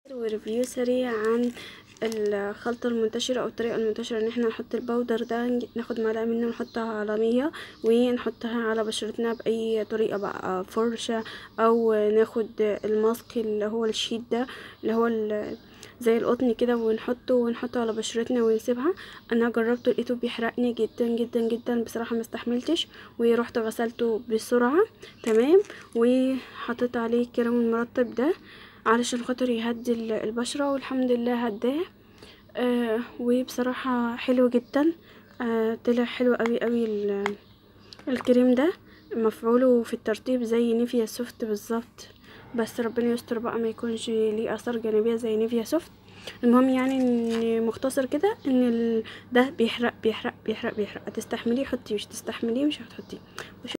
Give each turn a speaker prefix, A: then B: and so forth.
A: وريفيو سريع عن الخلطة المنتشرة او الطريقة المنتشرة ان احنا نحط البودر ده، ناخد معلقة منه نحطها على مية ونحطها على بشرتنا باي طريقة بقى، فرشة او ناخد الماسك اللي هو الشيت ده اللي هو زي القطن كده، ونحطه على بشرتنا ونسيبها. انا جربته لقيته بيحرقني جدا جدا جدا بصراحة، ما استحملتش ورحت غسلته بسرعة. تمام. وحطيت عليه الكريم المرطب ده علشان خاطر يهدي البشرة، والحمد لله هداه. وبصراحة حلو جدا. طلع حلو قوي قوي الكريم ده، مفعوله في الترطيب زي نيفيا سوفت بالظبط، بس ربنا يستر بقى ما يكونش ليه اثار جانبية زي نيفيا سوفت. المهم يعني ان مختصر كده ان ده بيحرق بيحرق بيحرق بيحرق، هتستحمليه حطيه، مش تستحمليه مش هتحطيه.